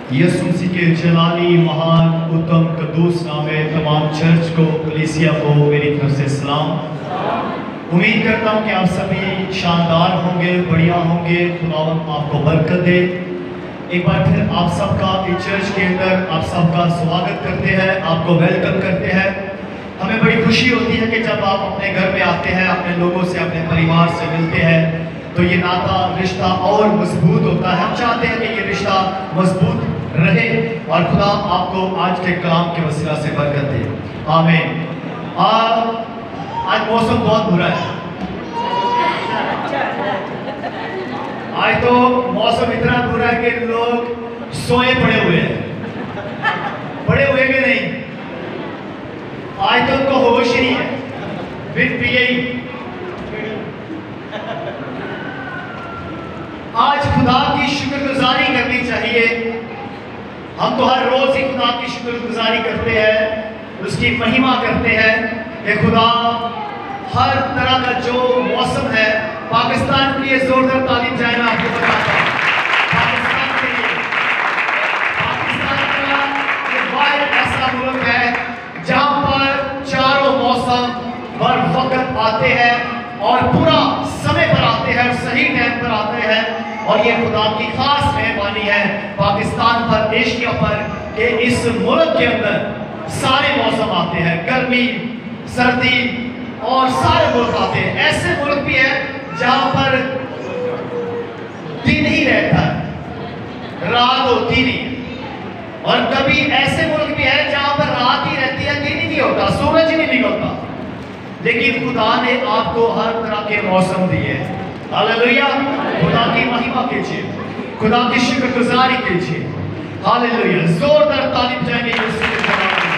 यीशु मसीह के जलाली महान उत्तम कदूस नाम में तमाम चर्च को कलीसिया को मेरी तरफ से सलाम। उम्मीद करता हूँ कि आप सभी शानदार होंगे, बढ़िया होंगे। खुदावंद आपको बरकत दे। एक बार फिर आप सबका इस चर्च के अंदर आप सबका स्वागत करते हैं, आपको वेलकम करते हैं। हमें बड़ी खुशी होती है कि जब आप अपने घर में आते हैं, अपने लोगों से, अपने परिवार से मिलते हैं, तो ये नाता रिश्ता और मजबूत होता है। हम चाहते हैं कि ये रिश्ता मजबूत रहे और खुदा आपको आज के कलाम के वसीला से बरकत दे। आमीन। आज मौसम बहुत बुरा है। आज तो मौसम इतना बुरा है कि लोग सोए पड़े हुए हैं। पड़े हुए कि नहीं? आज तो उनको होश ही नहीं है। बिन पिए ही आज खुदा की शुक्रगुजारी करनी चाहिए। हम तो हर रोज ही खुदा की शुक्रगुजारी करते हैं, उसकी महिमा करते हैं कि खुदा हर तरह का जो मौसम है, पाकिस्तान के लिए जोरदार तालीम जाए। मैं आपको बताता हूँ, पाकिस्तान के लिए, पाकिस्तान का ये वाहिद ऐसा मुल्क है जहाँ पर चारों मौसम बर वक्त आते हैं और पूरा समय पर आते हैं, सही टाइम पर आते हैं। और ये खुदा की खास मेहरबानी है पाकिस्तान पर, एशिया पर, कि इस मुल्क के अंदर सारे मौसम आते हैं, गर्मी, सर्दी और सारे मुल्क आते हैं। ऐसे मुल्क भी है जहां पर दिन ही रहता है, रात होती नहीं। और कभी ऐसे मुल्क भी है जहां पर रात ही रहती है, दिन ही नहीं होता, सूरज ही नहीं निकलता। लेकिन खुदा ने आपको हर तरह के मौसम दिए। हालेलुया। खुदा की महिमा कीजिए, खुदा की शुक्रगुजारी कीजिए। हालेलुया। जोरदार तालीम जाएंगे यीशु के नाम में।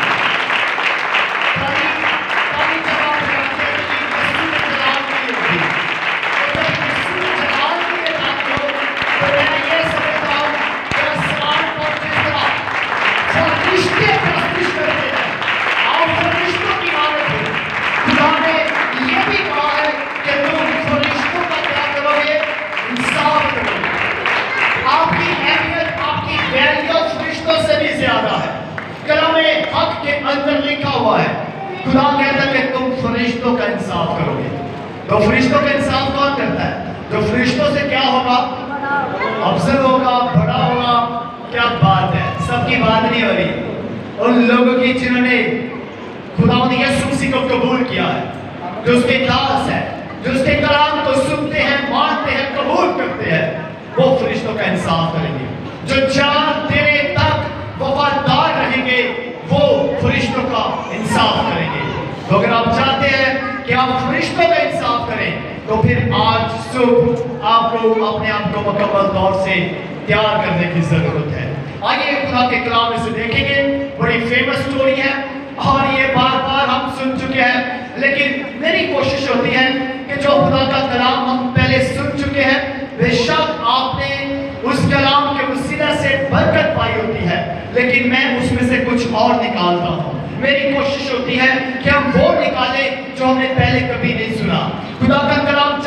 अंदर लिखा हुआ है, खुदा कहता है कि तुम फरिश्तों का इंसाफ करोगे। तो फरिश्तों का इंसाफ कौन करता है? तो फरिश्तों से क्या होगा? अफजल होगा, बड़ा होगा। क्या बात है, सबकी बात नहीं हो रही। उन लोगों की जिन्होंने खुदा ने यीशु मसीह को कबूल किया है, जो उसके दास है, जो उसके कलाम को सुनते हैं, मानते हैं, कबूल करते हैं, वो फरिश्तों का इंसाफ करेंगे। जो जान देने तक वफादार रहेंगे, वो फरिश्तों का इंसाफ करेंगे। तो अगर आप चाहते हैं कि आप फरिश्तों का इंसाफ करें, तो फिर आज सुबह आपको अपने आप को मुकम्मल तौर से तैयार करने की जरूरत है। आइए खुदा के कलाम में से देखेंगे। बड़ी फेमस स्टोरी है और ये बार बार हम सुन चुके हैं, लेकिन मेरी कोशिश होती है कि जो खुदा का कलाम हम पहले सुन चुके हैं, बेशक आपने उस कलाम के वसीला से बरकत पाई होती है, लेकिन मैं उसमें से कुछ और निकालता हूँ। मेरी कोशिश होती है कि हम वो निकालें जो हमने पहले कभी नहीं सुना। खुदा का कलाम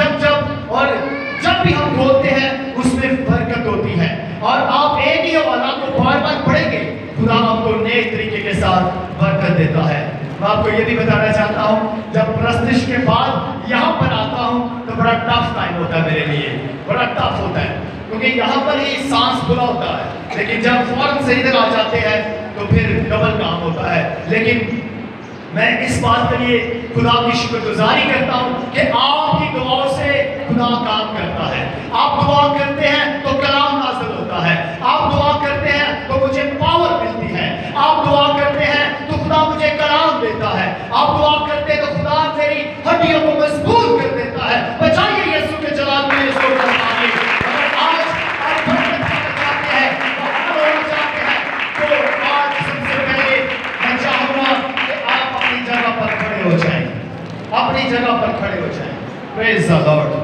जब भी हम बोलते हैं, उसमें बरकत होती है। और आप एक ही औलाद को बार बार पढ़ेंगे, खुदा आपको नए तरीके के साथ बरकत देता है। मैं आपको ये भी बताना चाहता हूँ, जब प्रस्तिश के बाद यहाँ पर आता हूँ तो बड़ा टफ टाइम होता है मेरे लिए, बड़ा टफ होता है, क्योंकि यहाँ पर ही सांस खुला होता है। लेकिन जब फौरन से इधर आ जाते हैं तो फिर डबल काम होता है। लेकिन मैं इस बात के लिए खुदा की शुक्रगुजारी करता हूँ कि आपकी दुआओं से खुदा काम करता है। आप दुआ करते हैं तो कलाम नाज़िल होता है। आप दुआ करते हैं तो मुझे पावर मिलती है। आप दुआ करते हैं तो खुदा मुझे कलाम देता है। आप दुआ करते हैं तो खुदा मेरी हड्डियों को मजबूत कर देता है। बचाइए यीशु के जलाल में इसको बताइए। अगर आज आप बरकत पाना चाहते हैं, चाहते हैं, तो आज सबसे पहले मैं चाहूँगा कि आप अपनी जगह पर खड़े हो जाएं, अपनी जगह पर खड़े हो जाएं। Praise the lord.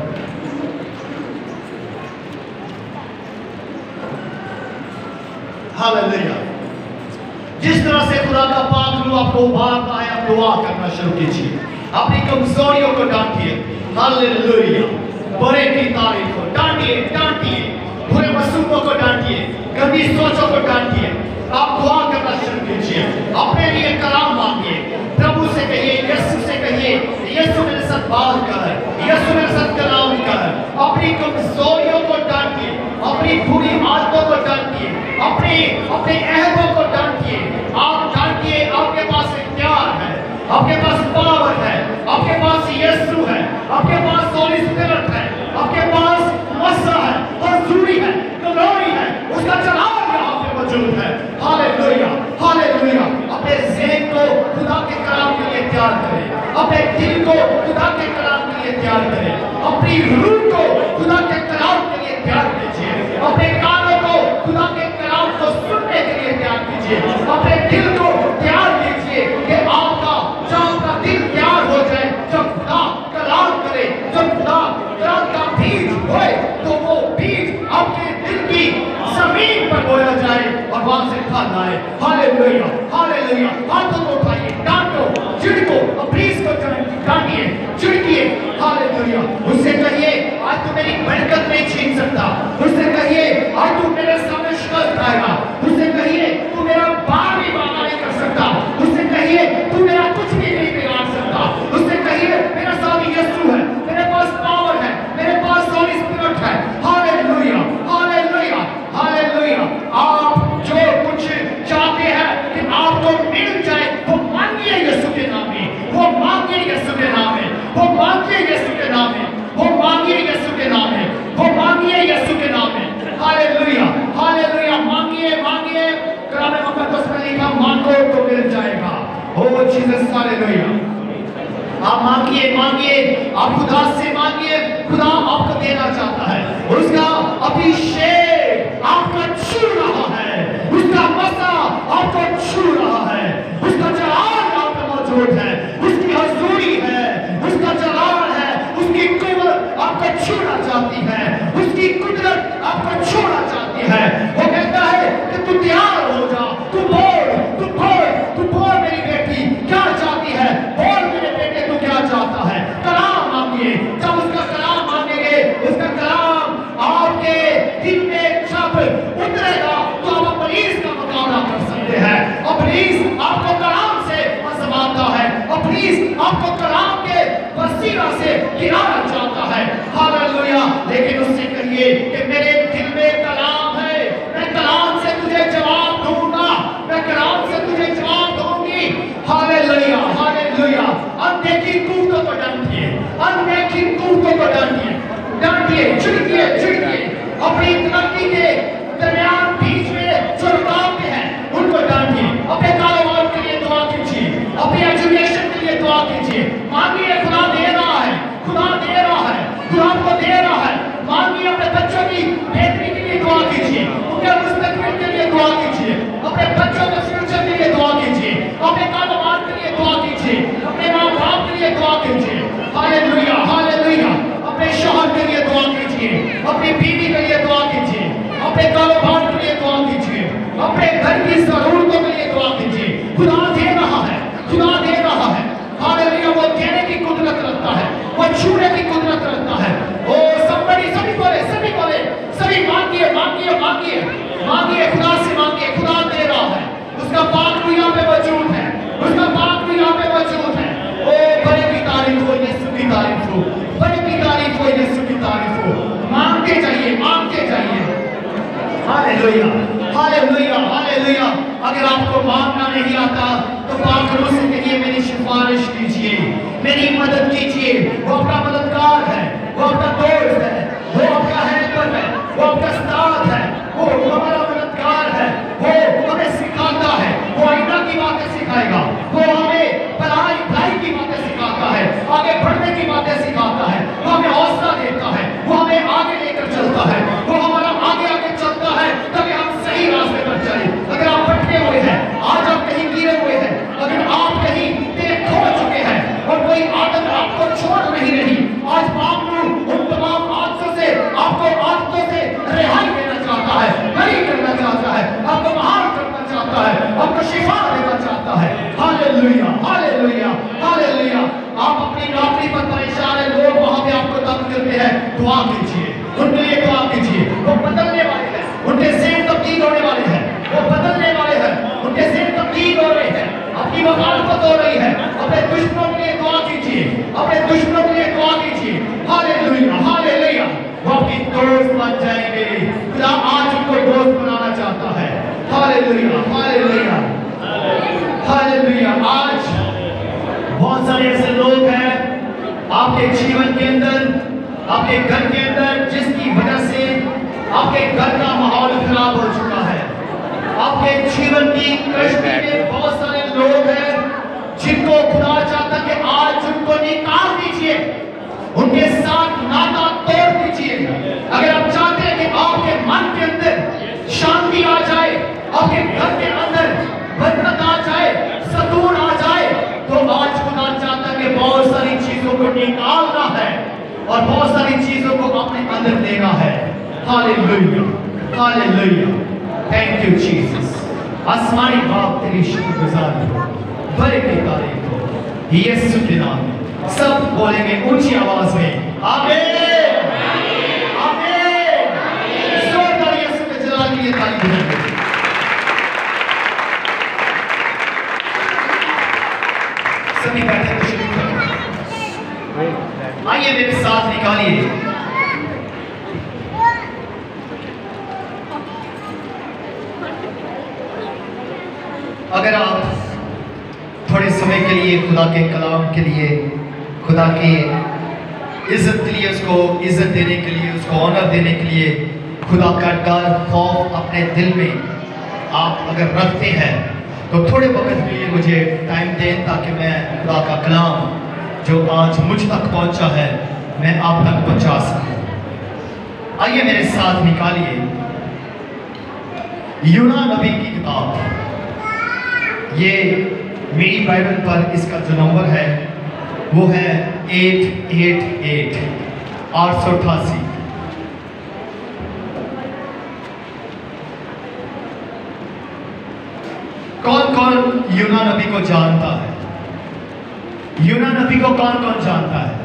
हालेलुया। जिस तरह से खुदा का पाक रूह आपको उभारता है, आप दुआ करना शुरू कीजिए, अपनी कमजोरियों को डांटिए। हालेलुया। बड़े की तारीफ हो, डांटिए डांटिए बुरे मंसूबों को डांटिए, गंदी सोचों को डांटिए। आप दुआ करना शुरू कीजिए, अपने लिए कलाम मांगिए, प्रभु से कहिए, यीशु से कहिए, यीशु मेरे साथ बात कर, यीशु मेरे साथ कलाम कर। अपनी कमजोरियों को डांटिए, अपनी बुरी आदतों को डांटिए, अपने अहदों को डांटिए। आप डांटिए, आपके पास इख्तियार है, आपके पास पावर है, आपके पास यीशु है, आपके पास होली स्पिरिट है, आपके पास मसा है, हजूरी है, ग्लोरी है, उसका जलाल यहाँ पे मौजूद है। Hallelujah, hallelujah. अपने ज़हन को खुदा के कलाम के लिए तैयार करें, अपने दिल को खुदा के कलाम के लिए तैयार करें, अपनी रूह को खुदा के कलाम के लिए तैयार कीजिए, अपने कानों को खुदा के कलाम को सुनने के लिए तैयार कीजिए, अपने दिल को तैयार कीजिए कि आपका दिल तैयार हो जाए। जब खुदा कलाम करे, जब खुदा कलाम का बीज होए, तो वो बीज आपके दिल की जमीन पर बोया जाए और वहां से फल आए। Hallelujah, hallelujah. हाथों को उठाइए, डांटो, चिढ़को, अप्रीस को डांटिए, चिढ़किए। हालेलुया। उससे कहिए, आज तू मेरी बरकत नहीं छीन सकता। उससे कहिए, आज तू मेरे सामने शिकस्त खाएगा। उससे कहिए, तू मेरा बार भी वादा नहीं कर सकता। उससे कहिए, तू मेरा कुछ भी नहीं बिगाड़ सकता। उससे कहिए, मेरा साथ यीशु है, मेरे पास पावर है, मेरे पास होली स्पिरिट है। Hallelujah, hallelujah, hallelujah. आप जो कुछ चाहते हैं कि आपको मिल जाए, वो मांगिए यीशु के नाम में, वो मांगिए यीशु के नाम में, वो मांगिए यीशु के नाम में, वो मांगिए यीशु के नाम में, वो मांगिए यीशु के नाम में। Hallelujah, hallelujah. मांगिए, मांगिए। कलाम मुकद्दस में लिखा, मांगो तो मिल जाएगा। Oh Jesus, hallelujah. आप मांगिए, मांगिए, आप खुदा से मांगिए। खुदा आपको देना चाहता है, उसका अभिषेक आपका छू रहा है, उसका मसा आपको छू रहा है, उसका जलाल आप पे मौजूद है, उसकी हजूरी है, उसका जलाल है, उसकी कुव्वत आपको छूना चाहती है, उसकी कुदरत आपको छूना चाहती है। वो कहता है कि तू तैयार हो जा, तू बोल, तू बोल, तू बोल मेरी बेटी क्या चाहती है, बोल मेरे बेटे तू क्या चाहता है। कलाम मांगिए, जब उसका कलाम मांगेंगे, उसका कलाम आपके दिल में जब उतरेगा तो आप अपनीस का मुकाबला कर सकते हैं। अपनीस आपको कलाम से आजमाता है, अपनीस आपको कलाम के वसीला से गिराना चाहता है। हालेलुया। लेकिन उससे कहिए कि मेरे दिल में कलाम है, मैं कलाम से तुझे जवाब दूंगा, मैं कलाम से तुझे जवाब दूंगी। Hallelujah, hallelujah. अनदेखी कूदों को डांटिए, अनदेखी कूदों को डांटिए, डांटिए, चिढ़किए, चिढ़किए। अपनी तरक्की के दरमियान बीच में जो रुकावटें हैं उनको डांटिए। अपने कारोबार के लिए दुआ कीजिए, अपनी एजुकेशन के लिए दुआ कीजिए। मांगिए, खुदा दे रहा है, खुदा दे रहा है, खुदा आपको दे रहा है। मांगिए, अपने बच्चों की बेहतरी के लिए दुआ कीजिए, उनके मुस्तकबिल के लिए दुआ कीजिए, अपने बच्चों के फ्यूचर के लिए दुआ कीजिए, अपने कारोबार के लिए दुआ कीजिए, अपने माँ बाप के लिए दुआ कीजिए। Hallelujah, hallelujah. अपने शौहर के लिए दुआ कीजिए, अपनी बीवी के लिए दुआ कीजिए, अपने कारोबार के लिए दुआ कीजिए, अपने घर की जरूरतों के लिए दुआ कीजिए। खुदा दे रहा है, खुदा दे रहा है। हालेलुया। वो देने की कुदरत रखता है, वो छूने की कुदरत रखता है। ओ somebody, सभी बोले, सभी बोले, सभी मांगिए, मांगिए, मांगिए, मांगिए, खुदा से मांगिए। खुदा दे रहा है, उसका पाक भी यहाँ पे मौजूद है, उसका पाक भी यहाँ पे मौजूद है। ओ बड़े की तारीफ हो, यीशु की तारीफ हो, बड़े की तारीफ हो, यीशु की तारीफ हो। मांगते जाइए, मांगते जाइए। Hallelujah, hallelujah, hallelujah. अगर आपको मांगना नहीं आता तो पाक रूह से कहिए, मेरी सिफारिश कीजिए, मेरी मदद कीजिए। वो आपका मददगार है, वो आपका दोस्त है, वो आपका हेल्पर है, वो आपका उस्ताद है, वो हमारा मददगार है। वो हमें सिखाता है, वो आईना की बातें सिखाएगा, वो हमें भलाई की बातें सिखाता है, आगे बढ़ने की बातें सिखाता है, वो हमें हौसला देता है, वो हमें आगे लेकर चलता है, वो हमारा आगे आगे चलता है ताकि हम सही रास्ते पर चले। अगर आप भटके हुए हैं, आज आप कहीं गिरे हुए हैं, अगर आप कहीं खो चुके हैं और कोई आदत आपको छोड़ नहीं रही, आज मामू उन तमाम आदतों से, आपको आदतों से रिहाई देना चाहता है, बरी करना चाहता है, आपको महान करना चाहता है, आपको शिफा देना चाहता है। Hallelujah, hallelujah, hallelujah. आप अपनी नौकरी पर परेशान है, लोग वहां पे आपको तंग करते हैं, दुआ कीजिए, उनके लिए दुआ कीजिए। वो बदलने दोस्त बन जाएंगे। खुदा आज उनको दोस्त बनाना चाहता है। Hallelujah, hallelujah, hallelujah. आज बहुत सारे ऐसे लोग हैं आपके जीवन के अंदर, आपके घर के अंदर, जिसकी वजह से आपके घर का माहौल खराब हो चुका है। आपके जीवन की कश्ती में बहुत सारे लोग हैं जिनको खुदा चाहता कि आज उनको निकाल दीजिए, उनके साथ नाता तोड़ दीजिए। अगर आप चाहते हैं कि आपके मन के अंदर शांति आ जाए, आपके घर के अंदर बरकत आ जाए, सुकून आ जाए, तो आज खुदा चाहता कि बहुत सारी चीजों को निकालना है और बहुत सारी चीजों को अपने अंदर लेना है। Hallelujah, hallelujah, thank you Jesus. आसमानी बाप तेरी शुक्रगुजारी हो, बड़े की तारीफ हो यीशु के नाम में। सब बोलेंगे ऊंची आवाज में आमीन, आमीन। जोरदार यीशु के जलाल के लिए ताली बजाएं। सभी बैठे तो शुरू करें। आइए मेरे साथ निकालिए अगर आप थोड़े समय के लिए खुदा के कलाम के लिए, खुदा की इज्जत के लिए, उसको इज्जत देने के लिए, उसको ऑनर देने के लिए खुदा का डर खौफ अपने दिल में आप अगर रखते हैं तो थोड़े वक्त के लिए मुझे टाइम दें ताकि मैं खुदा का कलाम जो आज मुझ तक पहुंचा है मैं आप तक पहुंचा सकूं। आइए मेरे साथ निकालिए यूना नबी की किताब। ये मेरी बाइबल पर इसका जो नंबर है वो है 888 888। कौन कौन यूना नबी को जानता है? यूना नबी को कौन कौन जानता है?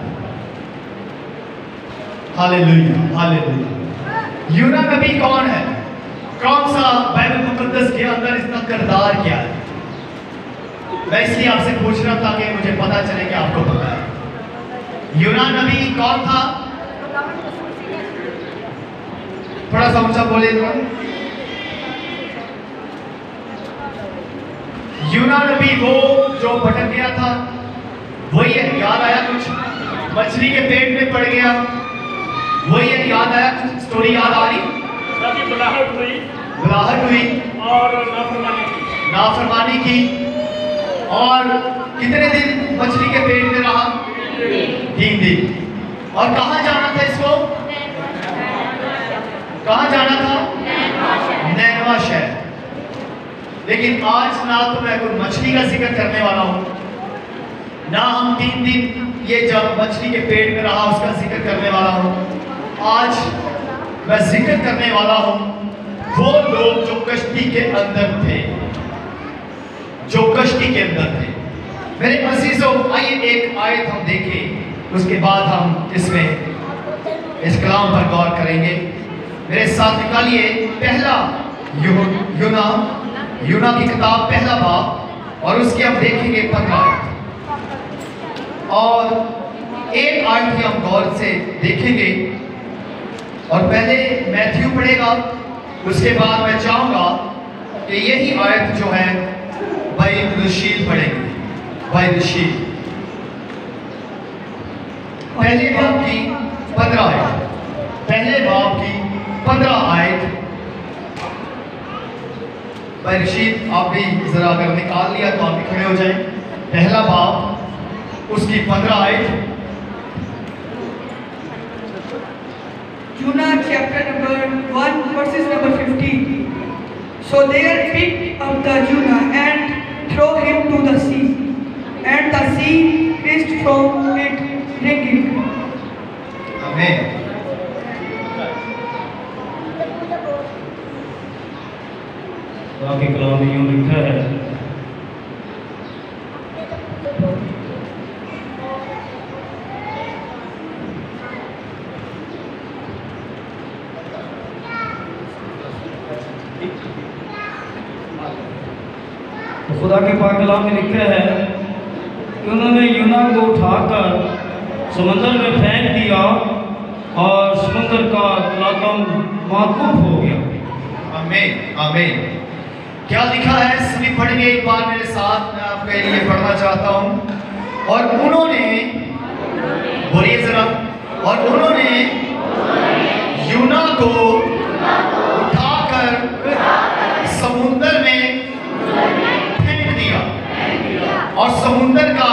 Hallelujah, hallelujah. यूना नबी कौन है? कौन सा बाइबल मुकद्दस के अंदर इसका किरदार क्या है? मैं इसलिए आपसे पूछ रहा था कि मुझे पता चले कि आपको पता है। यूना नबी कौन था? थोड़ा सा ऊंचा बोले। यूना नबी वो जो भटक गया था, वही है, याद आया कुछ? मछली के पेट में पड़ गया, वही है, याद आया कुछ? स्टोरी याद आ रही? बुलाहट हुई, बुलाहट हुई और नाफरमानी की। और कितने दिन मछली के पेट में रहा? 3 दिन। और कहाँ जाना था इसको? कहाँ जाना था? नैनवा शहर। लेकिन आज ना तो मैं कोई मछली का जिक्र करने वाला हूँ, ना हम 3 दिन ये जब मछली के पेट में रहा उसका जिक्र करने वाला हूँ। आज मैं जिक्र करने वाला हूँ वो लोग जो कश्ती के अंदर थे, जो कश्ती के अंदर थे। मेरे अजीजों, आइए एक आयत हम देखें, उसके बाद हम इसमें इस कलाम पर गौर करेंगे। मेरे साथ निकालिए पहला यूना की किताब, पहला बाब, और उसके हम देखेंगे 15 आयत और एक आयत की हम गौर से देखेंगे। और पहले मैथ्यू पढ़ेगा, उसके बाद मैं चाहूंगा कि यही आयत जो है भाई रशीद पढ़ेंगे। भाई रशीद पहले बाब की 15 आयत, पहले बाब की 15 आयत। भाई रशीद आप भी जरा अगर निकाल लिया तो आप भी खड़े हो जाएं। पहला बाब उसकी 15 आयत। Jonah chapter number 1 verses number 15. So there picked up the Jonah and throw him to the sea, and the sea hissed from it, drinking. Amen. बाकी कलाम में यूं लिखा है, तो खुदा के पाक कलाम में लिखा है कि उन्होंने यूना को उठाकर समंदर में फेंक दिया और समुद्र का तलातम माकूफ हो गया। आमीन आमीन। क्या लिखा है सभी पढ़ेंगे एक बार मेरे साथ, मैं आपके लिए पढ़ना चाहता हूँ। और उन्होंने, बोलिए जरा, और उन्होंने यूना को उठाकर समुद्र में फेंक दिया और समुद्र का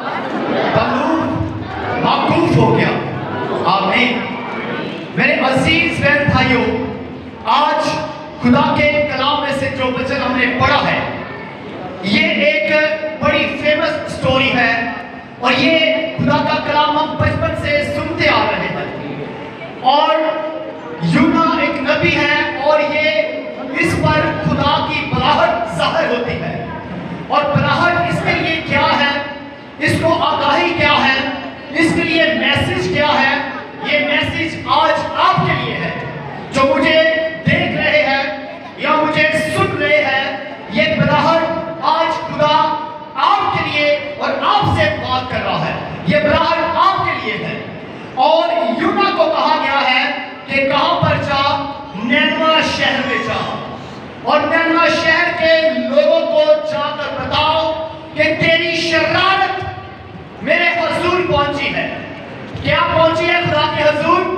तलूफ माकूफ हो गया। आमीन। मेरे अजीज बहन भाइयों, आज खुदा के कलाम में से जो वचन हमने पढ़ा है, ये एक बड़ी फेमस स्टोरी है और ये खुदा का कलाम हम बचपन से सुनते आ रहे हैं। और यूना एक नबी है और ये इस पर खुदा की बलाहट जाहिर होती है। और बलाहट इसके लिए क्या है, इसको आगाही क्या है, इसके लिए मैसेज क्या है, ये मैसेज आज आपके लिए है जो मुझे देख रहे हैं या मुझे सुन रहे हैं। ये बलाहट आज खुदा आपके लिए और आपसे बात कर रहा है। ये बलाहट आपके लिए है। और यूना को कहा गया है कि कहां पर जा, नैनवा शहर में जा और नैनवा शहर के लोगों को जाकर बताओ कि तेरी शरारत मेरे हुजूर पहुंची है। क्या पहुंची है खुदा के हुजूर?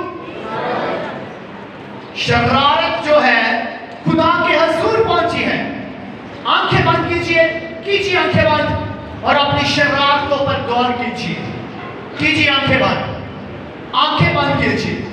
शरारत जो है खुदा के हुजूर पहुंची है। आंखें बंद कीजिए, कीजिए आंखें बंद और अपनी शरारतों पर गौर कीजिए। कीजिए आंखें बंद, आंखें बंद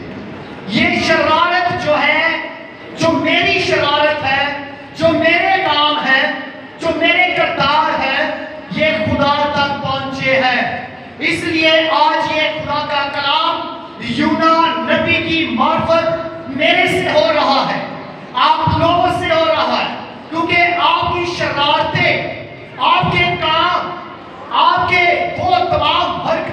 कीजिए। ये शरारत जो है, जो मेरी शरारत है, जो मेरे काम है, जो मेरे किरदार है, ये खुदा तक पहुंचे हैं। इसलिए आज ये खुदा का कलाम यूना नबी की मार्फत मेरे से हो रहा है, आप लोगों से हो रहा है, क्योंकि आपकी शरारतें, आपके काम, आपके वो तमाम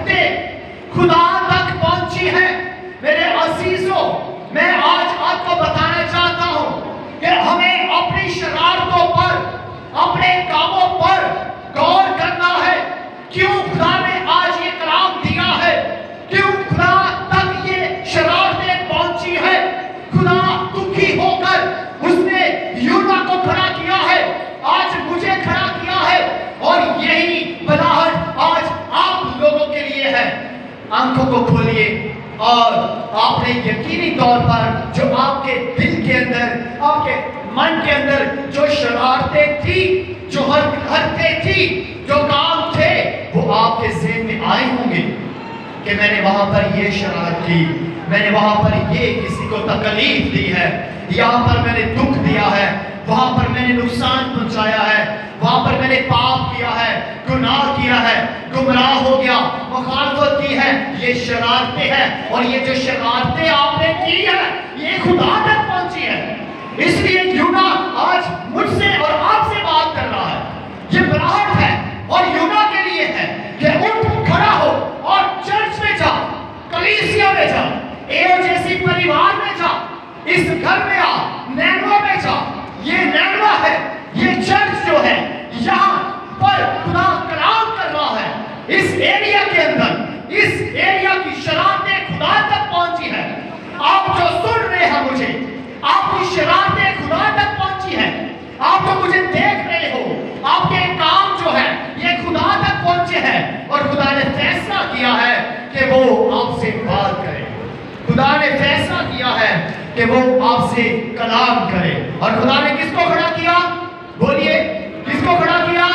हरकतें खुदा तक पहुंची हैं। मेरे अजीजों, मैं आज आपको बताना चाहता हूं कि हमें अपनी शरारतों पर, अपने कामों पर गौर करना है। क्यों खुदा ने आज ये कलाम दिया है, क्यों खुदा तक ये शरारतें पहुंची है। खुदा दुखी होकर उसने यूना को खड़ा किया है, आज मुझे खड़ा किया है और यही बलाहट आज आप लोगों के लिए है। आंखों को खोलिए और आपने यकीनी तौर पर जो आपके दिल के अंदर, आपके मन के अंदर जो शरारतें थी, जो हरकतें थी, जो काम थे, वो आपके ज़हन में आए होंगे कि मैंने वहां पर ये शरारत की, मैंने वहां पर ये किसी को तकलीफ दी है, यहाँ पर मैंने दुख दिया है, वहां पर मैंने नुकसान पहुंचाया है, वहां पर मैंने पाप किया है, गुनाह किया है, गुमराह हो गया, मुखालफत की है। ये शरारतें हैं और ये जो शरारतें आपने की है, ये खुदा तक पहुंची है। इसलिए यूना आज मुझसे और आपसे बात कर रहा है। ये बलाहट है और यूना के लिए है कि उठ खड़ा हो और चर्च में जा, कलीसिया में जा, एओ जैसी परिवार में जा, इस घर में आ, नैनवा में जा। ये नैनवा है, ये चर्च जो है, यहाँ पर खुदा कलाम कर रहा है। इस एरिया के अंदर, इस एरिया की शरारतें खुदा तक पहुंची है। आप जो सुन रहे हैं मुझे, आपकी शरारतें खुदा तक पहुंची है। आप जो मुझे देख रहे हो, आपके काम जो है, ये खुदा तक पहुंचे हैं और खुदा ने फैसला किया है कि वो आपसे बात करे। खुदा ने फैसला किया है कि वो आपसे कलाम करे। और खुदा ने किसको खड़ा किया? बोलिए, किसको खड़ा किया?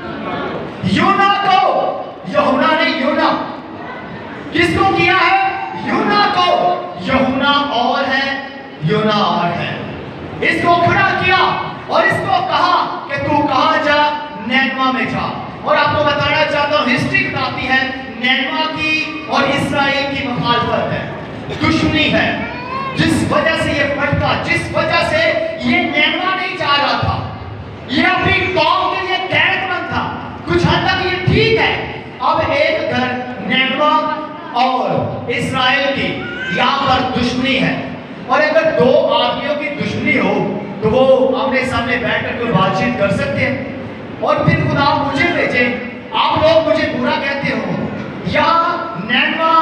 यूना को। यूहन्ना ने यूना किसको किया है? यूना को। यूहन्ना और है, यूना और है। इसको खड़ा किया और इसको कहा कि तू कहां जा? नैनवा में जा। और आपको बताना चाहता हूं, हिस्ट्री बताती है नैनवा की और इस्राएल की मुखालफत है, दुश्मनी है। जिस वजह से ये भटका, जिस वजह से ये नैनवा नहीं जा रहा था, ये अपनी कौम के लिए गैरतमंद था। कुछ हद तक ये ठीक है। अब एक घर नैनवा और इस्राएल की, यहाँ पर दुश्मनी है। और अगर दो आदमियों की दुश्मनी हो तो वो आमने सामने बैठकर कोई बातचीत कर सकते हैं। और फिर खुदा मुझे भेजे, आप लोग मुझे बुरा कहते हो। यहाँ नैनवा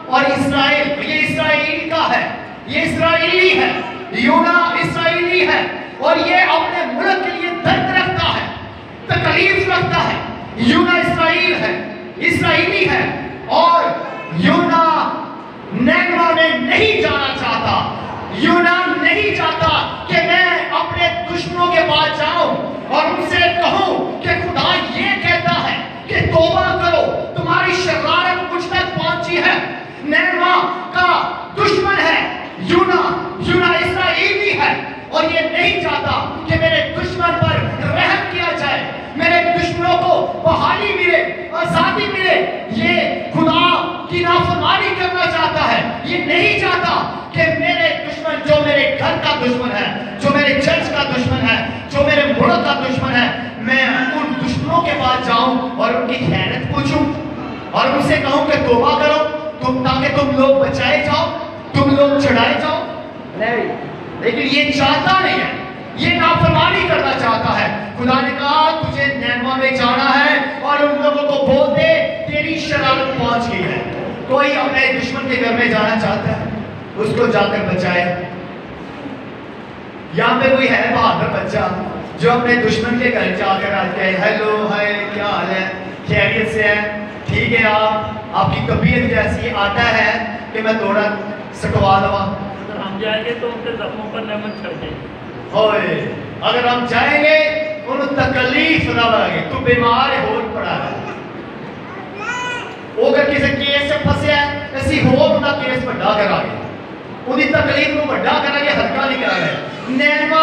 और इस्राएल, ये इस्राएल का है, ये इस्राएली है, यूना इस्राएली है और ये अपने मुल्क के लिए दर्द रखता है, तकलीफ रखता है। यूना इस्राएल है, इस्राएली है और यूना नैनवा में नहीं जाना चाहता। यूना नहीं चाहता कि मैं अपने दुश्मनों के पास जाऊं और उनसे कहूं कि खुदा ये कहता है कि तौबा करो, तुम्हारी शरारत मुझ तक पहुंची है। नैनवा का दुश्मन है यूना, यूना इस्राएली है और ये नहीं चाहता कि मेरे दुश्मन पर रहम किया जाए, मेरे दुश्मनों को बहाली मिले, आजादी मिले। ये खुदा की नाफरमानी करना चाहता है। ये नहीं चाहता कि मेरे दुश्मन, जो मेरे घर का दुश्मन है, जो मेरे चर्च का दुश्मन है, जो मेरे मुल्क का दुश्मन है, मैं उन दुश्मनों के पास जाऊं और उनकी खैरियत पूछूं और उनसे कहूं कि तौबा करो तुम, ताकि तुम लोग बचाए जाओ, तुम लोग छुड़ाए जाओ। नहीं, लेकिन ये चाहता नहीं है, ये नाफरमानी करना चाहता है। खुदा ने कहा तुझे नैनवा में जाना है और उन लोगों को बोल दे तेरी शरारत पहुंच गई है। कोई अपने दुश्मन के घर में जाना चाहता है, उसको जाकर बचाए। यहाँ पे कोई है बहादुर बच्चा जो अपने दुश्मन के घर जाकर आके हेलो हाय क्या हाल है, खैरियत से है, ठीक है आपकी तबीयत कैसी, आता है कि मैं थोड़ा सटवा लवा। अगर हम जाएंगे तो उनके जख्मों पर नमक छिड़के। ओए अगर हम जाएंगे उन तकलीफ ना लगे, तू बीमार हो पड़ा है। वो अगर किसी केस से फंसे है ऐसी हो उनका केस बड़ा करा गया, उनकी तकलीफ को बड़ा करा के हल्का नहीं करा गया। नैनवा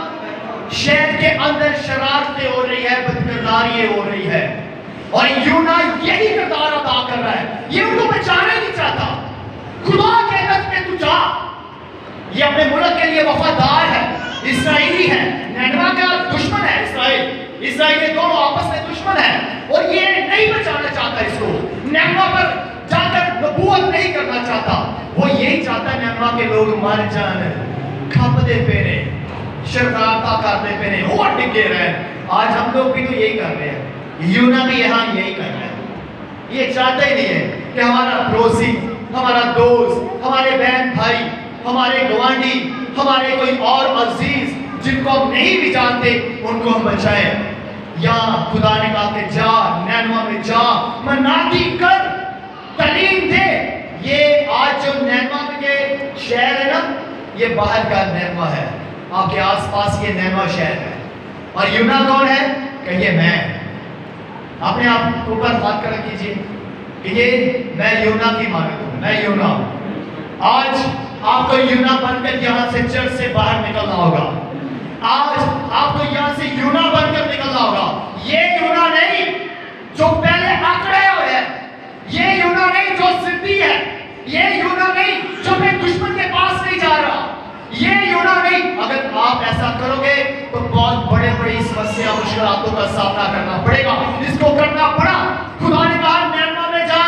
शहर के अंदर शरारतें हो रही है, बदकिरदारी हो रही है और यूना यही किरदार अदा कर रहा है। ये उनको बचाना नहीं चाहता। खुदा कहता है कि तू जा, ये अपने मुल्क के लिए वफादार है, इस्राएली है, नैनवा का दुश्मन है इस्राएल, इस्राएली दोनों आपस में दुश्मन है और ये नहीं बचाना चाहता इसको, नैनवा पर जाकर नबूवत नहीं करना चाहता। वो यही चाहता है नैनवा के लोग मर जाने, खपदे पेरे, शरारता करते पेरे, और डिगे रहे। आज हम लोग भी तो यही कर रहे हैं, यूना भी यहाँ यही कर रहे हैं। ये चाहते ही नहीं है कि हमारा पड़ोसी, हमारा दोस्त, हमारे बहन भाई, हमारे गवांडी, हमारे कोई और अजीज जिनको हम नहीं भी जानते उनको हम बचाएं। या खुदा ने कहा कि जा नैनवा में जा, मनादी कर, तालीम दे। ये आज जो नैनवा के शहर है ना, ये बाहर का नैनवा है, आपके आसपास ये नैनवा शहर है। और यूना कौन है? कहिए मैं। अपने आप ऊपर हाथ कर कीजिए कि ये मैं यूना की मानत हूं, मैं यूना। आज आपको यूना बनकर यहां से चर्च से बाहर निकलना होगा। आज आपको यहां से यूना बनकर निकलना होगा। ये यूना नहीं जो पहले आंकड़े हुए हैं, ये यूना नहीं जो सिद्धि है, ये यूना नहीं जो अपने दुश्मन के पास नहीं जा रहा, ये यूना नहीं। अगर आप ऐसा करोगे तो बहुत बड़े बड़ी समस्या मुश्किलों का सामना करना पड़ेगा। इसको करना पड़ा, खुदा ने कहा नैनवा में जा,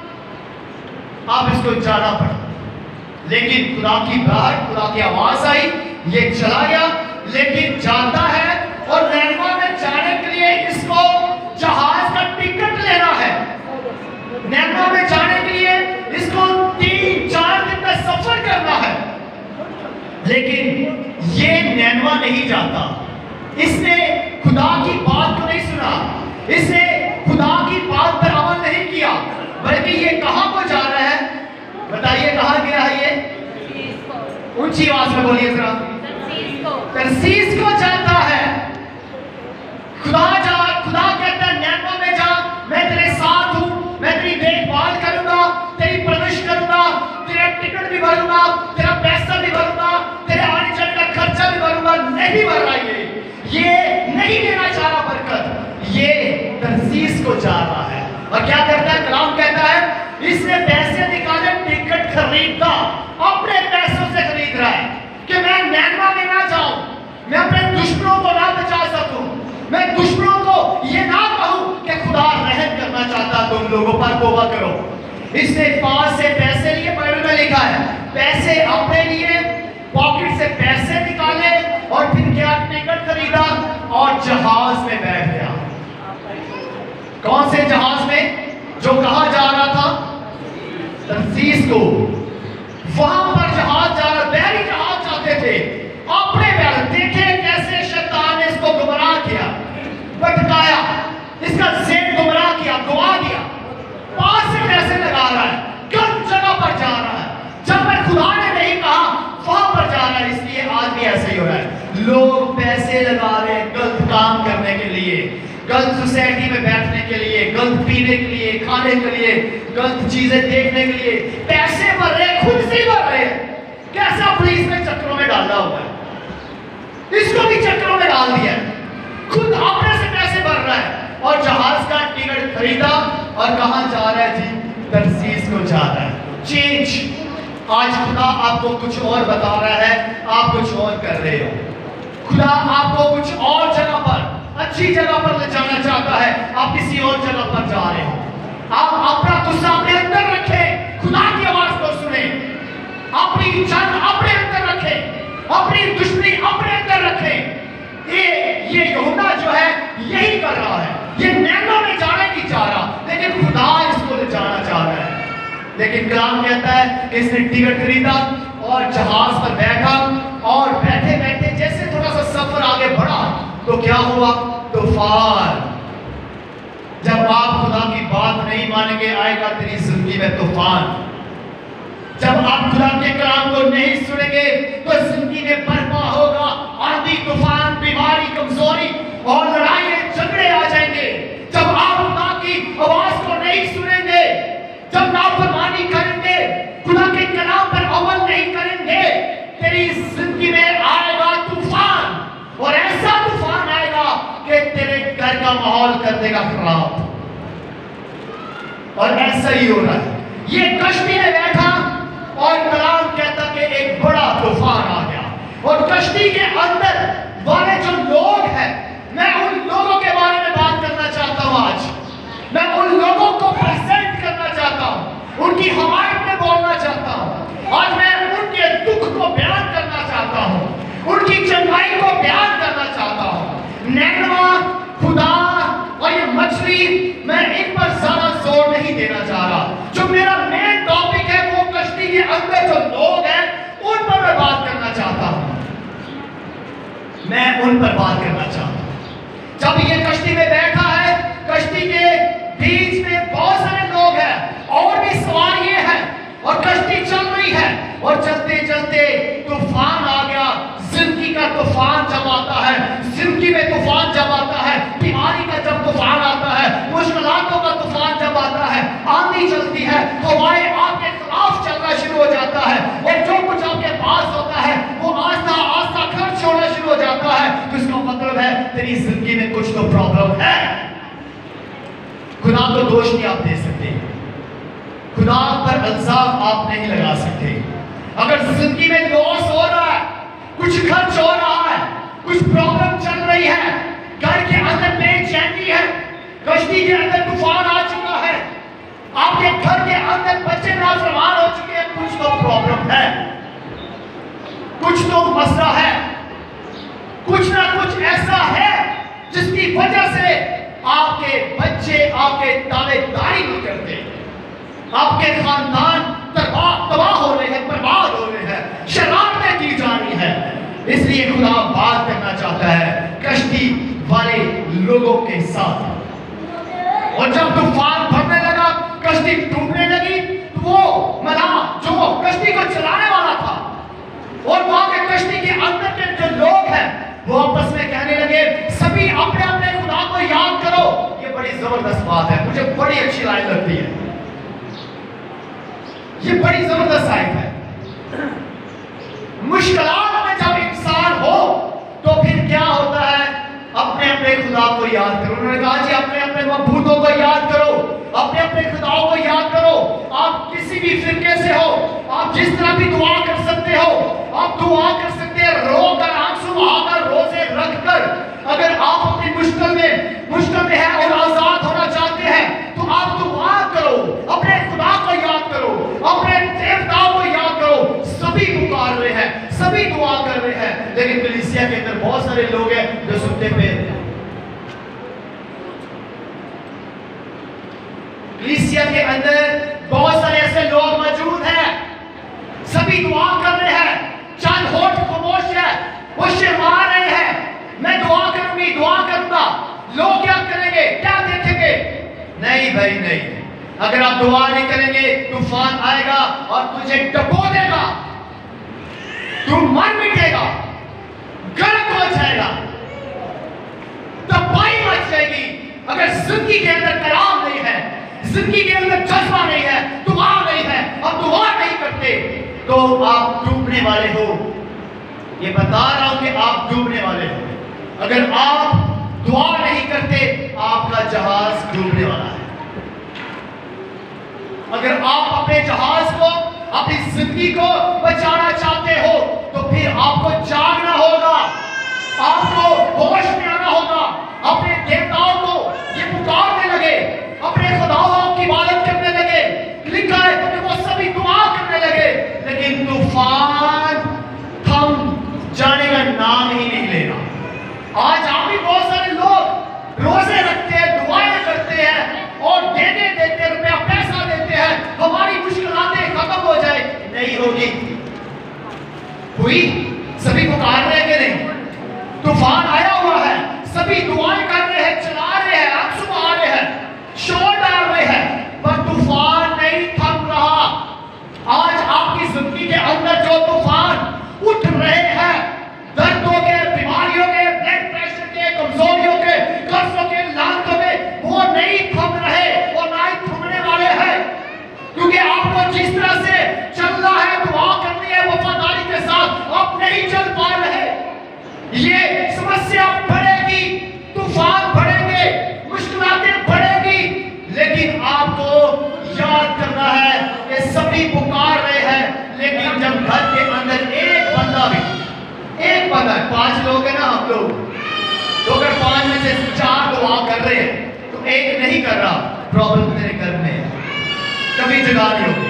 आप इसको जाना पड़ा, लेकिन खुदा की बाहर खुदा की आवाज आई, ये चला गया। लेकिन जाता है और नैनवा में जाने के लिए इसको जहाज का टिकट लेना है। नैनवा में जाने के लिए इसको 3-4 दिन का सफर करना है। लेकिन ये नैनवा नहीं जाता, इसने खुदा की बात को नहीं सुना, इसने खुदा की बात पर अमल नहीं किया, बल्कि ये कहां को जा रहा है? बताइए कहां गया है ये? ऊंची आवाज में बोलिए जरा। तरसीस को जाता है। खुदा कहता है नैनवा में जा, मैं तेरे साथ हूं, मैं तेरी देखभाल करूंगा, तेरी परवरिश करूंगा, तेरा टिकट भी भरूंगा, तेरा पैसा भी भरूंगा, तेरे आने जाने का खर्चा भी भरूंगा। नहीं भर रहा ये नहीं लेना चाह रहा बरकत, ये तरसीस को जा रहा है। और क्या करता है? कलाम कहता है इसने पैसे निकाले, टिकट खरीदा, अपने पैसों से खरीद रहा है कि मैं नैनवा में ना जाऊं, मैं अपने दुश्मनों को ना बचा सकूं, मैं दुश्मनों को ये ना कहूं कि खुदा रहम करना चाहता तुम लोगों पर, तौबा करो। इसने पास से पैसे लिए, बाइबल में लिखा है पैसे अपने लिए, पॉकेट से पैसे निकाले और फिर क्या? टिकट खरीदा और जहाज में बैठ गया। कौन से जहाज में? जो कहां जा रहा था? तरसीस तर्सीस को, वहां पर जहाज जा रहा, बहरी जहाज जाते थे, अपने बैल देखे कैसे शैतान ने इसको गुमराह किया, भटकाया, इसका ज़हन गुमराह किया, गवा दिया, पास से कैसे लगा रहा है, गलत जगह पर जा रहा है, जब मैं खुदा ने नहीं कहा वहां पर जा रहा है। इसलिए आज भी ऐसे ही हो रहा है, लोग पैसे लगा रहे हैं गलत काम करने के लिए, गलत सोसाइटी में बैठने के लिए, गलत पीने के लिए, खाने के लिए, गलत चीजें देखने के लिए पैसे भर रहे, खुद से भर रहे हैं। कैसा पुलिस में चक्रों में डाला हुआ है, इसको भी चक्रों में डाल दिया है, खुद अपने से पैसे भर रहा है और जहाज का टिकट खरीदा और कहां जा रहा है जी, तर्सीस को जा रहा है। चेंज, आज खुदा आपको कुछ और बता रहा है, आप कुछ और कर रहे हो। खुदा आपको कुछ और जगह पर, अच्छी जगह पर ले जाना चाहता है, आप किसी और जगह पर जा रहे हो। आप अपना गुस्सा अपने अंदर रखें, खुदा की आवाज को सुने, अपनी जंग अपने अंदर रखें, अपनी दुश्मनी अपने अंदर रखें। ये यूहन्ना जो है यही कर रहा है, ये नैनो में जाने नहीं चाह रहा, लेकिन खुदा इसको ले जाना चाह रहा है। लेकिन कलाम कहता है इसने टिकट खरीदा और जहाज पर बैठा, और बैठे बैठे जैसे थोड़ा सा सफर आगे बढ़ा तो क्या हुआ, तूफान। जब आप खुदा की बात नहीं मानेंगे, आएगा तेरी जिंदगी में तूफान। जब आप खुदा के कलाम को नहीं सुनेंगे तो जिंदगी में बर्बाद होगा, आंधी तूफान, बीमारी, कमजोरी और लड़ाई झगड़े आ जाएंगे। जब आप खुदा की आवाज को नहीं सुनेंगे, जब नाफरमानी करेंगे, खुदा के कलाम पर अमल नहीं करेंगे, तेरी जिंदगी में आएगा तूफान, और ऐसा तूफान आएगा कि तेरे घर का माहौल कर देगा खराब। और ऐसा ही हो रहा है, ये कश्ती में बैठा और कलाम कहता कि एक बड़ा तूफान आ गया, और कश्ती के अंदर वाले जो लोग हैं, मैं उन लोगों के बारे में बात करना चाहता हूं। आज मैं उन लोगों को प्रेजेंट करना चाहता हूं, उनकी हमायत में बोलना चाहता हूं। आज मैं उनके दुख को बयान करना चाहता हूं, उनकी चंगाई को बयान करना चाहता हूं। नैनवा, खुदा और ये मछली, मैं इन पर ज्यादा जोर नहीं देना चाह रहा। जो मेरा मेन टॉपिक है वो कश्ती के अंदर जो लोग हैं उन पर मैं बात करना चाहता हूं, मैं उन पर बात करना चाहता हूं। जब ये कश्ती में बैठा है, कश्ती के बीच में बहुत सारे लोग हैं और भी सवार ये है, और कश्ती चल रही है, और चलते चलते तूफान आ गया। जिंदगी का तूफान जब आता है, जिंदगी में तूफान जब आता है, बीमारी का जब तूफान आता है, मुश्किलातों का तूफान जब आता है, आंधी चलती है, हवाएं आपके खिलाफ चलना शुरू हो जाता है, और जो कुछ आपके पास होता है वो आस्ता आस्ता खर्च होना शुरू हो जाता है, तो इसका मतलब है तेरी जिंदगी में कुछ तो प्रॉब्लम है। खुदा को दोष नहीं आप दे सकते, खुदा पर इल्जाम आप नहीं लगा सकते। अगर जिंदगी में लॉस हो रहा है, कुछ खर्च हो रहा है, कुछ प्रॉब्लम चल रही है, घर के अंदर बेचैनी है, कश्ती के अंदर तूफान आ चुका है, आपके घर के अंदर बच्चे नाफरमान हो चुके हैं, कुछ तो प्रॉब्लम है, कुछ तो मसला है, कुछ ना कुछ ऐसा है जिसकी वजह से आपके बच्चे आपके दावेदारी नहीं करते, आपके खानदान तबाह हो रहे हैं, बर्बाद हो रहे हैं, शरारतें की जा रही है। इसलिए खुदा बात करना चाहता है कश्ती वाले लोगों के साथ। और जब तूफान बढ़ने लगा, कश्ती डूबने लगी, तो वो मलाह जो कश्ती को चलाने वाला था और वहां के कश्ती के अंदर के जो लोग हैं वो आपस में कहने लगे, सभी अपने अपने खुदा को याद करो। ये बड़ी जबरदस्त बात है, मुझे बड़ी अच्छी लाइन लगती है, ये बड़ी जबरदस्त आयत है। मुश्किलात में जब इंसान हो तो फिर क्या होता है, अपने अपने खुदा को याद करो। उन्होंने कहा जी अपने अपने मबूदों को याद करो, अपने अपने खुदाओं को याद करो। आप किसी भी फिरके से हो, आप जिस तरह भी दुआ कर सकते हो, आप दुआ कर सकते हैं रोकर, आंसू बहाकर, रोजे रखकर। अगर आप अपनी मुश्किल में है और आजाद होना चाहते हैं तो आप दुआ करो, अपने खुदा को याद करो, अपने देवताओं को याद करो। सभी पुकार रहे हैं, सभी दुआ कर रहे हैं, लेकिन कलीसिया के अंदर बहुत सारे लोग हैं जो सुनते पे कलीसिया के अंदर बहुत सारे ऐसे लोग मौजूद हैं, सभी दुआ कर रहे हैं, चंद होठ खामोश है, वो शर्मा रहे हैं। मैं दुआ करूंगी, दुआ करूंगा, लोग क्या करेंगे, क्या देखेंगे? नहीं भाई नहीं, अगर आप दुआ नहीं करेंगे तूफान आएगा और तुझे डुबो देगा, तू मर मिटेगा, गर्क हो जाएगा, तबाही मच जाएगी। अगर जिंदगी के अंदर कलाम नहीं है, जिंदगी के अंदर जज्बा नहीं है, दुआ नहीं है, और दुआ नहीं करते तो आप डूबने वाले हो। ये बता रहा हूं कि आप डूबने वाले हो। अगर आप दुआ नहीं करते आपका जहाज डूबने वाला है। अगर आप अपने जहाज को, अपनी जिंदगी को बचाना चाहते हो तो फिर आपको जागना होगा, आपको होश में आना होगा, अपने देवताओं को ये पुकारने लगे, अपने खुदाओं की इबादत करने लगे। लिखा है कि वो सभी दुआ करने लगे, लेकिन तूफान थम जाने का नाम ही नहीं लेगा। आज आप भी बहुत सारे लोग रोजे रखते हैं, दुआएं करते हैं और देते देते रुपया पैसा देते हैं, हमारी मुश्किलातें खत्म हो जाए, नहीं होगी। हुई? सभी पुकार रहे हैं कि नहीं? तूफान आया हुआ है, सभी दुआएं कर रहे हैं, चला रहे हैं, आंसू आ रहे हैं, शोर डाल रहे हैं, पर तूफान नहीं थम रहा। आज आपकी जिंदगी के अंदर जो तूफान उठ रहे हैं, दर्दों के, बीमारियों के, ब्लड प्रेशर के, कमजोरियों के, कर्जों के, लानतों के, वो नहीं थम रहे और ना ही थमने वाले हैं। क्योंकि आपको जिस तरह से चलना है, दुआ करनी है वफादारी के साथ, आप नहीं चल पा रहे। ये समस्या बढ़ेगी, तूफान बढ़ेंगे, मुश्किलातें बढ़ेगी, लेकिन आपको याद करना है कि सभी पुकार रहे हैं, लेकिन जब घर के अंदर एक बंदा भी, एक बंदा, 5 लोग हैं ना हम लोग, तो अगर 5 में से 4 दुआ कर रहे हैं तो एक नहीं कर रहा, प्रॉब्लम तेरे घर में है, कभी जगह नहीं होगी।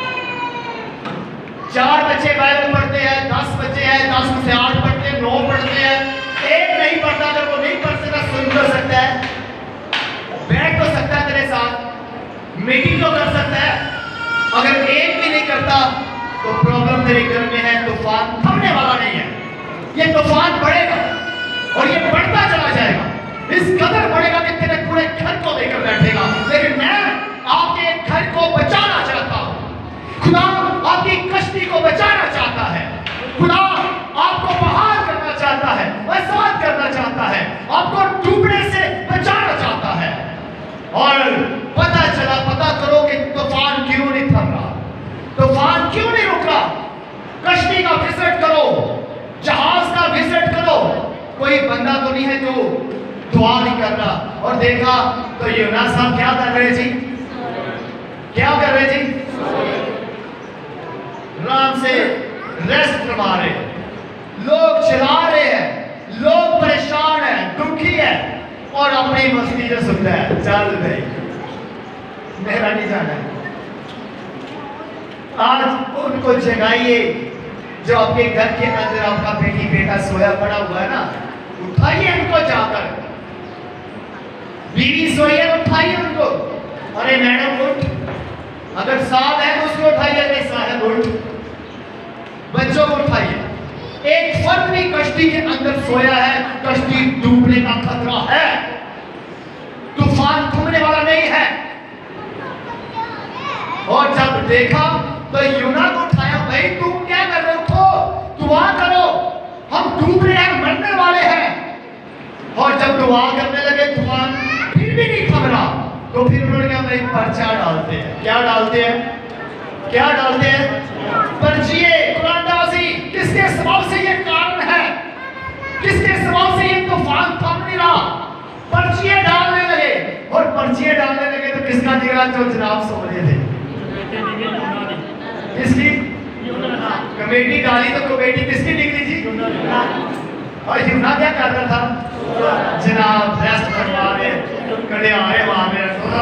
4 बच्चे बाइबल पढ़ते हैं, 10 बच्चे हैं, 10 में से 8 पढ़ते हैं, 9 पढ़ते हैं, एक नहीं पढ़ता। अगर वो नहीं पढ़ सकता सुन तो सकता है, बैठ तो सकता है तेरे साथ, मीटिंग तो कर सकता है। अगर एक भी नहीं करता तो प्रॉब्लम तेरे घर में है, तूफान थमने वाला नहीं है। ये तूफान बढ़ेगा और ये बढ़ता चला जाएगा, इस कदर बढ़ेगा कि तेरे पूरे घर को लेकर बैठेगा। लेकिन मैं आपके घर को बचाना चाहता हूं। खुदा आपकी कश्ती को बचाना चाहता है, खुदा आपको बहाल करना चाहता है, आजाद करना चाहता है, आपको डूबने से बचाना चाहता है। और पता करो कि तूफान क्यों नहीं थम रहा, तूफान क्यों नहीं रुक रहा। कश्ती का विजिट करो, जहाज का विजिट करो, कोई बंदा तो नहीं है जो दुआ नहीं कर रहा। और देखा तो यूना साहब क्या कर रहे जी, क्या कर रहे जी, आराम से रेस्ट करवा रहे, लोग चिल्ला रहे हैं, लोग परेशान हैं, दुखी है, और अपनी मस्ती जो सुनता है, चल भाई मेरा नहीं जाना है। आज उनको जगाइए जो आपके घर के अंदर आपका बेटी बेटा सोया पड़ा हुआ है ना, उठाइए उनको जाकर। बीवी सोई है, उठाइए उनको। अरे मैडम उठ, अगर साथ है तो उसको उठाइए, अरे साहब उठ, बच्चों को उठाइए। एक फर्द भी कश्ती के अंदर सोया है, कश्ती डूबने का खतरा है, तूफान थमने वाला नहीं है। और जब देखा तो यूना को उठाया, भाई तुम क्या कर रहे हो, दुआ करो, हम डूब रहे हैं, मरने वाले हैं। और जब दुआ करने लगे तूफान फिर भी नहीं थम रहा, तो फिर उन्होंने कहा भाई पर्चा डालते हैं। क्या डालते हैं, क्या डालते हैं, पर्चिए, कुरानदाजी। किसके सबब से ये कारण है, किसके सबब से ये तूफान थम नहीं रहा। पर्चिए डालने लगे, और पर्चिए डालने लगे तो किसका निगरान, जो जनाब सो रहे थे, किसकी कमेटी डाली, तो कमेटी किसकी निकली जी, और यूना क्या कर रहा था, जनाब रेस्ट करवा रहे, कड़े आए वहां में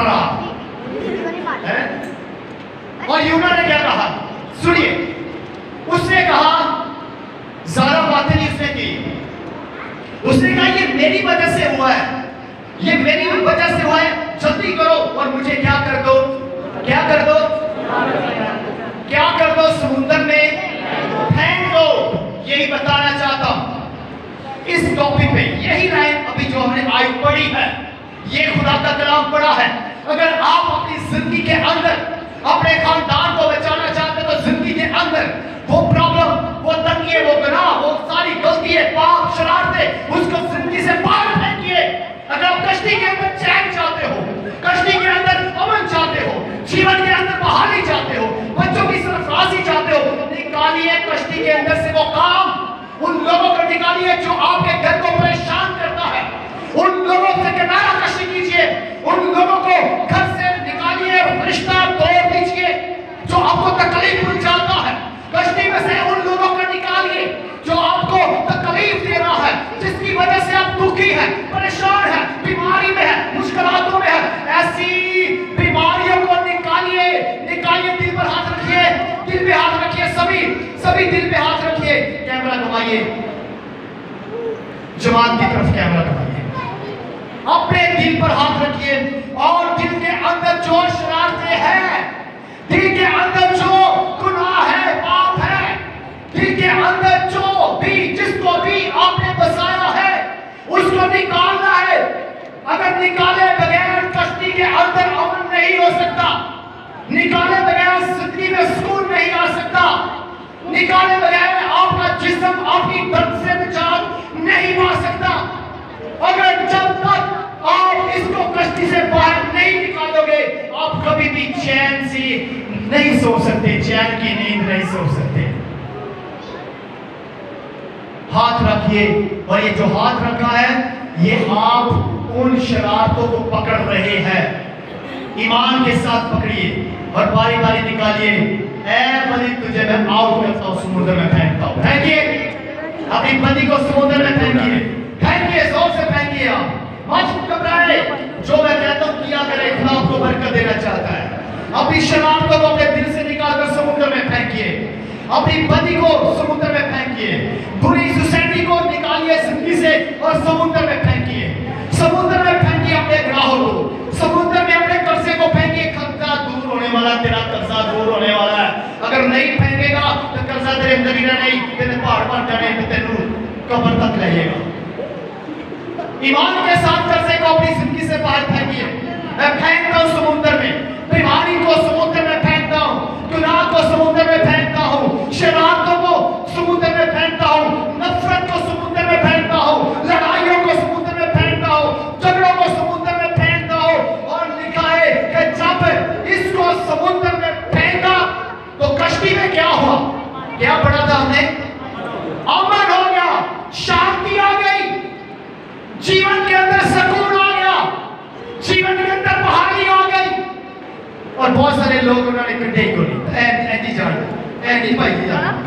है। और यूना ने क्या कहा, सुनिए, उसने कहा, ज़्यादा बातें नहीं उसने की, उसने कहा ये मेरी वजह से हुआ है, ये मेरी वजह से हुआ है, जल्दी करो और मुझे क्या कर दो, क्या कर दो, क्या कर दो? समुद्र में फेंक दो। यही बताना चाहता हूं इस टॉपिक पे। यही लाइन अभी जो हमने आज पढ़ी है, ये खुदा का कलाम पढ़ा है। अगर आप अपनी जिंदगी के अंदर अपने खानदान को बचाना चाहते हो तो जिंदगी के अंदर वो प्रॉब्लम, वो तंगी, वो गुनाह, वो सारी गलती, पाप, शरारतें, उसको जिंदगी से बाहर फेंकिए। अगर आप कश्ती के अंदर चैन चाहते हो, कश्ती के अंदर अमन चाहते हो, जीवन के अंदर बहाली चाहते हो, बच्चों की सरफराजी चाहते हो, निकालिए कश्ती के अंदर से वो काम, उन लोगों को निकालिए जो आपके घर को परेशान करता है। उन लोगों से किनारा कशी कीजिए, उन लोगों को घर से निकालिए, रिश्ता तोड़ दीजिए जो आपको तकलीफ पहुंचाता है। कश्ती में से उन लोगों को निकालिए जो आपको तकलीफ दे रहा है, जिसकी वजह से आप दुखी हैं, परेशान हैं, बीमारी में हैं, मुश्किलातों में हैं। ऐसी बीमारियों को निकालिए, निकालिए। दिल पर हाथ रखिए, दिल पे हाथ रखिए, सभी दिल पे हाथ रखिए। कैमरा घुमाइए, जमात की तरफ कैमरा घुमाइए। अपने दिल पर हाथ रखिए और दिल के अंदर जो शरारतें हैं, दिल के अंदर जो गुनाह है, पाप है, दिल के अंदर जो भी, जिसको भी आपने बसाया है, उसको निकालना है। अगर निकाले बगैर कश्ती के अंदर अमन नहीं हो सकता, निकाले बगैर जिंदगी में सुकून नहीं आ सकता, निकाले बगैर आपका जिस्म आपकी दर्द से निजात नहीं पा सकता। अगर जब तक आप इसको कश्ती से बाहर नहीं निकालोगे, आप कभी भी चैन से नहीं सो सकते, चैन की नींद नहीं सो सकते। हाथ रखिए, और ये जो हाथ रखा है, ये आप उन शरारतों को पकड़ रहे हैं, ईमान के साथ पकड़िए और बारी बारी निकालिए। ऐ बदी, तुझे मैं आउट करता हूं, समुद्र में फेंकता हूं। फेंकिए अपनी बदी को समुद्र में, फेंकिए, फेंकिए, जोर से फेंकिए। आप मत घबराए, जो मैं कहता हूं किया करे, खुदा आपको बरकत देना चाहता है। अपनी शरारतों को अपने दिल से निकालकर समुद्र में फेंकिए, अपनी बदी को समुद्र में फेंकिए, बुरी सोसाइटी को निकालिए जिंदगी से और समुद्र में फेंकिए। समुद्र में फेंकिए अपने ग्राहों को, समुद्र में अपने कर्जे को फेंकिए। कर्जा दूर होने वाला, तेरा कर्जा दूर होने वाला है। अगर नहीं फेंकेगा तो कर्जा तेरे अंदर ही नहीं, तेरे पहाड़ पर जाने पे तेनू कब्र तक लगेगा। ईमान के साथ कर्जे को अपनी जिंदगी से बाहर फेंकिए। मैं फेंकता हूं समुद्र में, बीमारी को समुद्र में फेंकता हूं, गुनाह को समुद्र में फेंकता हूं, शरारतों को समुद्र में फेंकता हूं, नफरत को समुद्र में फेंकता हूं, लड़ाइयों को समुद्र में फेंकता हूं, झगड़ों को समुद्र में फेंकता हूं। और लिखा है कि जब इसको समुद्र में फेंका तो कश्ती में क्या हुआ? क्या पढ़ा था हमने? अमन हो गया, शांति आ गई, जीवन के अंदर सुकून आ गया, जीवन के अंदर बहाली आ गई। और बहुत सारे लोग उन्होंने कटे को नहीं जान, नहीं भाई जान।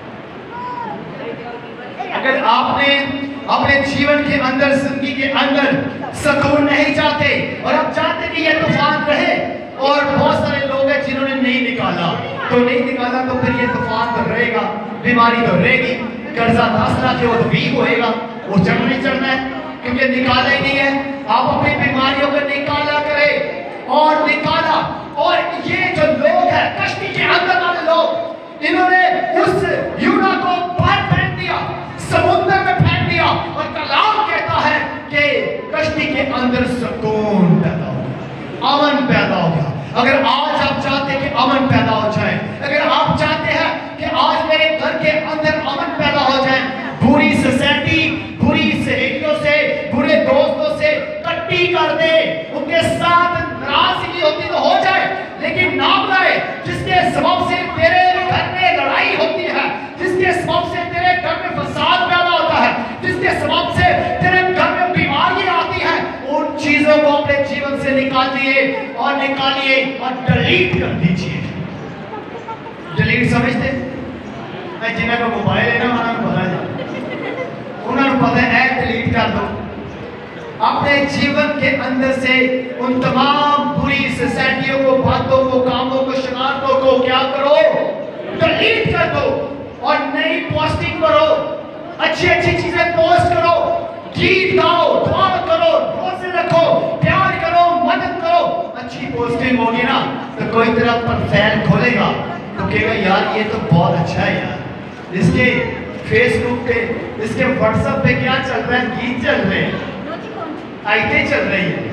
अगर आपने अपने जीवन के अंदर, जिंदगी के अंदर सुकून नहीं चाहते और आप चाहते कि ये तूफान रहे, और बहुत सारे लोग हैं जिन्होंने नहीं निकाला, तो नहीं निकाला तो फिर ये तूफान तो रहेगा, बीमारी तो रहेगी, कर्जा 10 लाख है वो तो 20 होएगा, वो चढ़ नहीं चढ़ना है क्योंकि निकाला ही नहीं है। आप अपनी बीमारियों को निकाला करें और निकाला। और ये जो लोग हैं कश्ती के अंदर वाले लोग, इन्होंने उस यूना को बाहर फेंक दिया, समुद्र में फेंक दिया, और कलाम कहता है कि कश्ती के अंदर सुकून पैदा हो गया, अमन पैदा हो गया। अगर आज आप चाहते हैं कि अमन पैदा हो जाए, अगर आप चाहते हैं कि आज मेरे घर के अंदर अमन पैदा हो जाए, बुरी सोसाइटी, बुरी सहेलियों से, बुरे दोस्तों से कट्टी कर दे, उनके साथ नाराजगी होती तो हो जाए, लेकिन ना बुलाए। जिसके सबब से तेरे घर में लड़ाई होती है, जिसके सबब से तेरे घर में फसाद पैदा होता है, जिसके सबब से तेरे घर में बीमारियां आती हैं, उन चीजों को अपने जीवन से निकालिए और निकालिए और डिलीट कर दीजिए। डिलीट समझते? मैं जिन्हें को मोबाइल है ना, उन्होंने पता है, डिलीट कर दो अपने जीवन के अंदर से उन तमाम बुरी सोसाइटियों को, बातों को, कामों को, शरारतों को क्या करो? डिलीट कर दो और नई पोस्टिंग करो, अच्छी अच्छी चीजें पोस्ट करो, गीत गाओ, दुआ करो, रोजे रखो, प्यार करो, मदद करो। अच्छी पोस्टिंग होगी ना तो तो कोई तेरा प्रोफाइल खोलेगा तो कहेगा यार ये तो बहुत अच्छा है यार, इसके फेसबुक पे, इसके व्हाट्सएप पे क्या चल रहा है, गीत चल रहे हैं, आयतें चल रही है।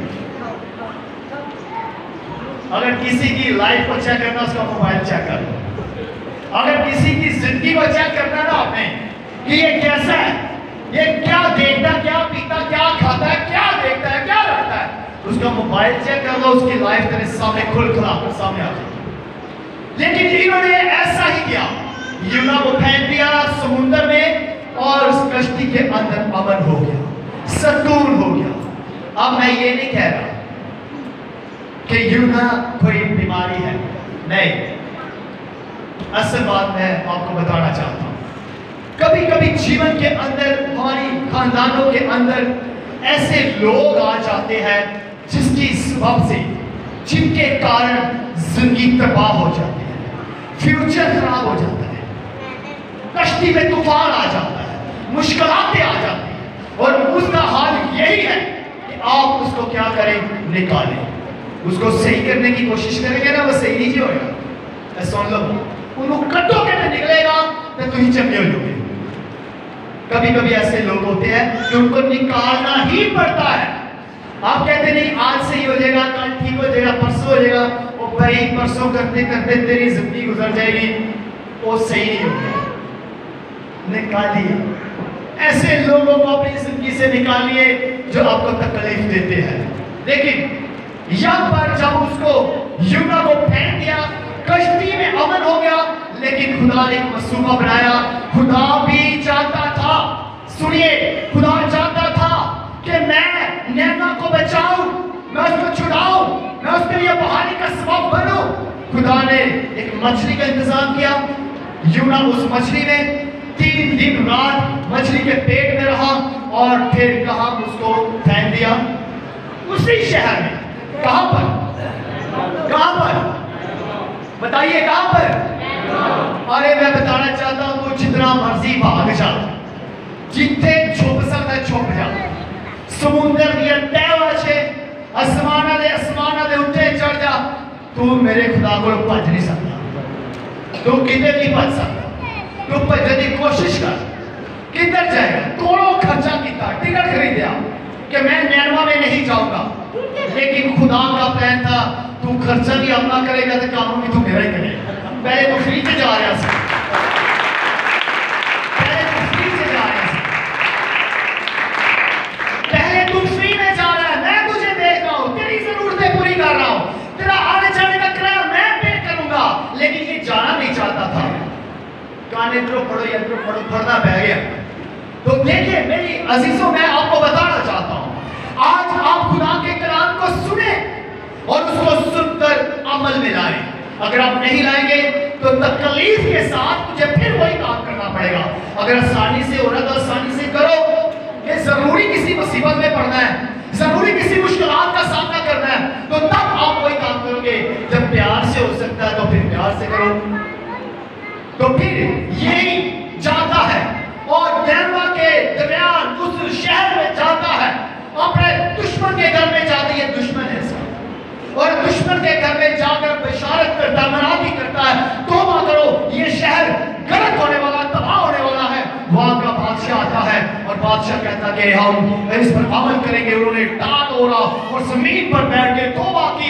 अगर किसी की लाइफ को चेक करना, उसका मोबाइल चेक कर लो। अगर किसी की जिंदगी को चेक करना ना आपने कि ये कैसा है, ये क्या देखता, क्या पीता, क्या खाता है, क्या देखता है, क्या रखता है, उसका मोबाइल चेक कर लो, उसकी लाइफ तेरे सामने खुल खुला कर सामने आ जाए। लेकिन इन्होंने ऐसा ही किया, यूना को फेंक दिया समुद्र में और उस कश्ती के अंदर अमन हो गया, सुकून हो गया। अब मैं ये नहीं कह रहा कि यूना कोई बीमारी है, नहीं, असल बात मैं आपको बताना चाहता हूं, कभी कभी जीवन के अंदर, हमारी खानदानों के अंदर ऐसे लोग आ जाते हैं जिसकी सबब से, जिनके कारण जिंदगी तबाह हो जाती है, फ्यूचर खराब हो जाता है, कश्ती में तूफान आ जाता है, मुश्किलातें आ जाती हैं, और उसका हाल यही है कि आप उसको क्या करें, निकालें, उसको सही करने की कोशिश करेंगे ना, वो सही नहीं होगा। सुन लो, उनको कटोगे में निकलेगा तो तुम ही चंगे हो जाओगे। कभी कभी ऐसे लोग होते हैं कि उनको निकालना ही पड़ता है। आप कहते नहीं आज सही हो जाएगा, कल ठीक हो जाएगा, परसों हो जाएगा, वो भाई परसों करते करते तेरी जिंदगी गुजर जाएगी, वो सही नहीं होगा, निकालिए। ऐसे लोगों को अपनी जिंदगी से निकालिए जो आपको तकलीफ देते हैं। लेकिन यहाँ पर जब उसको यूना को फेंक दिया, कश्ती में अमन हो गया, लेकिन खुदा ने एक मसूबा बनाया। खुदा भी चाहता था, सुनिए, खुदा चाहता था कि मैं नैना को बचाऊं, मैं उसको छुड़ाऊं, मैं उसके लिए बहाने का सबब बनूं। खुदा ने एक मछली का इंतजाम किया। यूना उस मछली में 3 दिन रात मछली के पेट में रहा और फिर कहां उसको फेंक दिया, उसी शहर में। कहां पर, कहां पर बताइए, कहां पर? अरे मैं बताना चाहता हूं, तू जितना मर्जी भाग जा, जिथे छुप सकता छुप जा, समुद्र दिया तैवा छे, आसमाना दे उत्ते चढ़ जा, तू मेरे खुदा को भज नहीं सकता, तू किधर नहीं भज सकता। तू भजने की कोशिश कर, किधर जाएगा? करोड़ों खर्चा किया, टिकट खरीदा कि मैं नैनवा में नहीं जाऊंगा, लेकिन खुदा का प्लान था तू खर्चा भी अपना करेगा तो काम भी तू मेरा ही करेगा। पहले तो फ्री से जा रहा था, पहले तो फ्री से जा रहा था, पहले तू फ्री में जा रहा है, मैं तुझे देख रहा हूं, तेरी जरूरतें पूरी कर रहा हूं, तेरा आने जाने का किराया मैं पे करूंगा, लेकिन ये जाना नहीं चाहता था। कान इधरों पढ़ो, यंत्रों पढ़ो, पढ़ना बह गया। तो देखिए मेरी अजीजों, मैं आपको बताना चाहता हूं, आज आप खुदा के कलाम को सुने और उसको सुनकर अमल में लाएं। अगर आप नहीं लाएंगे तो तकलीफ के साथ मुझे फिर वही काम करना पड़ेगा। अगर आसानी से हो रहा तो आसानी से करो। ये जरूरी किसी मुसीबत में पड़ना है, जरूरी किसी मुश्किलात का सामना करना है, तो तब आप वही काम करोगे। जब प्यार से हो सकता है तो फिर प्यार से करो। तो फिर यही जाता है और नैनवा के दरमियान उस शहर में जाता है, अपने दुश्मन के घर में जाता है। ये दुश्मन है इसका, और दुश्मन के घर में जाकर बशारत करता, मनादी करता है, तौबा करो, ये शहर गलत होने वाला, तबाह होने वाला है। वहां का बादशाह आता है और बादशाह कहता कि हम इस पर अमल करेंगे। उन्होंने टाट ओढ़ा और जमीन पर बैठ के तौबा की।